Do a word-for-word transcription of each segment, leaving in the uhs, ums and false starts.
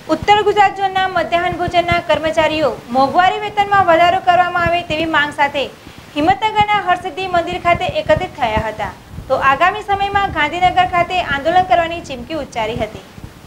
उत्तर गुजरात जोनना मध्याह्न भोजनना कर्मचारीओ मोंघवारी वेतનમાં વધારો કરવામાં આવે તેવી માંગ સાથે હિંમતનગરના હરસિદ્ધિ મંદિર ખાતે એકત્રિત થયા હતા। તો આગામી સમયમાં ગાંધીનગર ખાતે આંદોલન કરવાની ચીમકી ઉચ્ચારી હતી।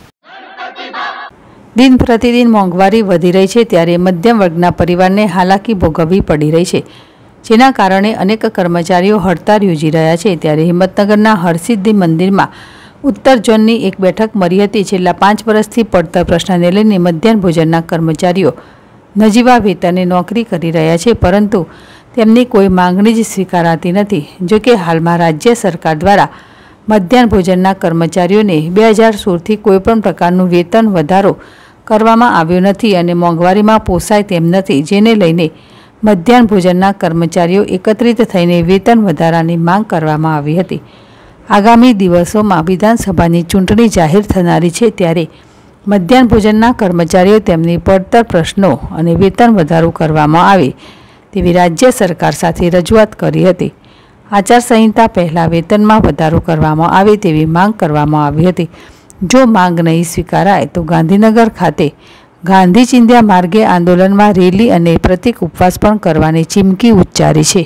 दिन प्रतिदिन मोंघवारी वधी रही है त्यारे मध्यम वर्गना परिवारने हालाकी भोगववी पड़ी रही है, जेना कारणे अनेक कर्मचारीओ हड़ताल योजी रह्या छे। त्यारे हिम्मतनगरना हरसिद्धि मंदिर में उत्तर जोननी एक बैठक मळी हती। छेल्ला पांच वर्षथी પડતર प्रश्नने लईने मध्याह्न भोजनना कर्मचारीओ नजीवा वेतने नौकरी करी रह्या छे, परंतु तेमनी कोई मांगणी ज स्वीकाराती नथी। जो कि हालमां राज्य सरकार द्वारा मध्याह्न भोजनना कर्मचारीओने बे हज़ार सोळ थी कोईपण प्रकारनुं वेतन वधारो करवामां आव्यो नथी अने मोंघवारीमां पोसाय तेम नथी, जेने लईने मध्याह्न भोजनना कर्मचारीओ एकत्रित थईने वेतन वधारानी मांग करवामां आवी हती। आगामी दिवसोमां विधानसभानी चूंटणी जाहेर थनारी छे, त्यारे मध्याह्न भोजनना कर्मचारीओ तेमनी પડતર प्रश्नों अने वेतन वधारो करवामां आवे तेवी राज्य सरकार साथे रजूआत करी हती। आचारसंहिता पहला वेतनमां वधारो करवामां आवे तेवी मांग करवामां आवी हती। जो मांग नहीं स्वीकाराय तो गांधीनगर खाते गांधी चिंध्या मार्गे आंदोलन में रेली अने प्रतीक उपवास पण करवानी चीमकी उच्चारी छे।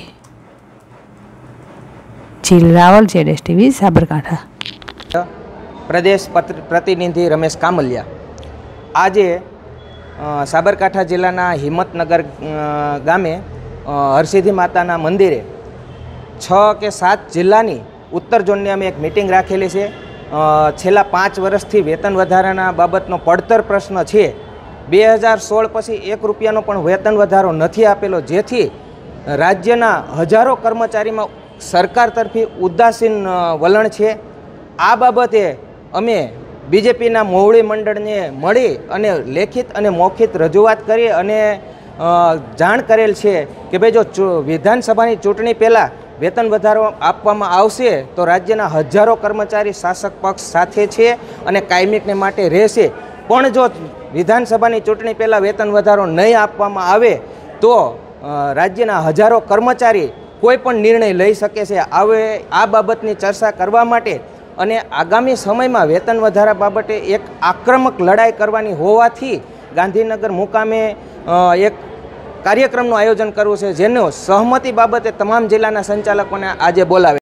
झील रावल, जेडेस टीवी, साबरकांठा। प्रदेश प्रतिनिधि रमेश कामलिया आजे साबरकांठा जिल्लाना हिम्मतनगर गामे हरसिद्धि माताना मंदिरे छ के सात जिल्लानी उत्तर जोननी अमे एक मीटिंग राखेली छे। छेल्ला पांच वर्षथी वेतन वधाराना बाबतनो પડતર प्रश्न छे। बे हज़ार सोळ पछी एक रुपयानो पण वेतन वधारो नथी आपेलो, जेथी राज्यना हजारों कर्मचारीमां सरकार तरफी उदासीन वलण छे। आ बाबते अमे बीजेपीना मोवड़ी मंडळने मळी अने लेखित अने मौखित रजूआत करी अने जाण करेल छे कि भाई जो विधानसभानी चूंटणी पहेला वेतन वधारो आपवामां आवशे तो राज्यना हजारों कर्मचारी शासक पक्ष साथे छे अने कायमीकने माटे रहेशे। पण जो विधानसभानी चूंटणी पहेला वेतन वधारो नहीं आपवामां आवे तो राज्यना हजारों कर्मचारी कोईपण निर्णय लई शके छे। आवे आ बाबतनी चर्चा करवा माटे अने आगामी समयमां वेतन वधारा बाबते एक आक्रमक लड़ाई करवानी होवाथी गांधीनगर मुकामे एक कार्यक्रमનું આયોજન કરવું છે, જેનો સહમતિ બાબતે તમામ જિલ્લાના સંચાલકોને આજે બોલાવે।